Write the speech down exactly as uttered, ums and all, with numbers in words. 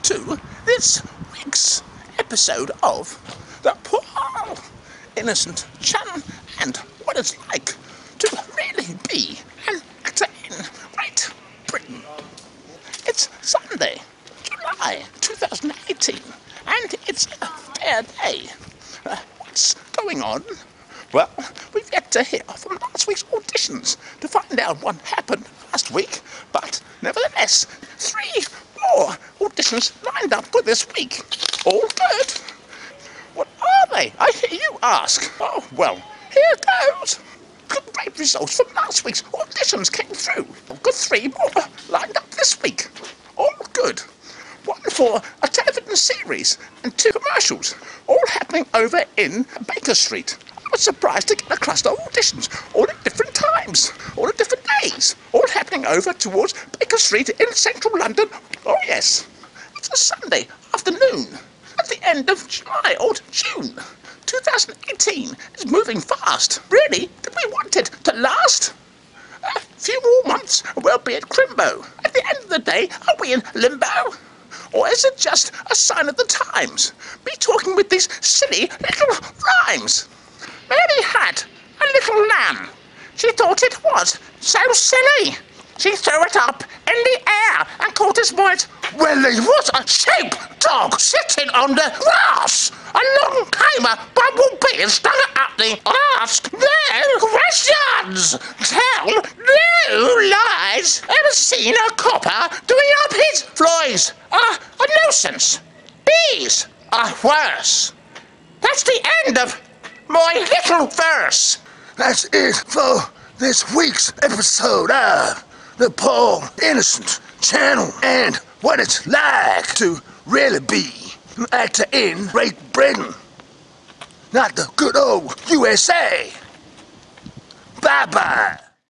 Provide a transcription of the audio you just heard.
to this week's episode of the Paul Innocent Channel and what it's like to really be an actor in Great Britain. It's Sunday, July two thousand eighteen, and it's a fair day. Uh, what's going on? Well, we've yet to hear from last week's auditions to find out what happened last week, but nevertheless, three more auditions lined up for this week. All good. What are they? I hear you ask. Oh, well, here goes. Great results from last week's auditions came through. We've got three more lined up this week. All good. One for a television series and two commercials, all happening over in Baker Street. I was surprised to get a cluster of auditions, all at different times, all at different days, all happening over towards Baker Street in central London. Oh yes, it's a Sunday afternoon at the end of July or June. two thousand eighteen is moving fast. Really, did we want it to last? A few more months and we'll be at Crimbo. At the end of the day, are we in limbo? Or is it just a sign of the times? Me talking with these silly little rhymes. Mary had a little lamb. She thought it was so silly. She threw it up in the air and caught his voice. Well, it was a sheep dog sitting on the grass. Along came a bumblebee and stung it up the ask no questions. Tell no lies. Ever seen a copper doing up his flies? Ah, uh, a nuisance. Bees are worse. That's the end of my little verse. That's it for this week's episode of the Paul Innocent Channel and what it's like to really be an actor in Great Britain, not the good old U S A. Bye-bye.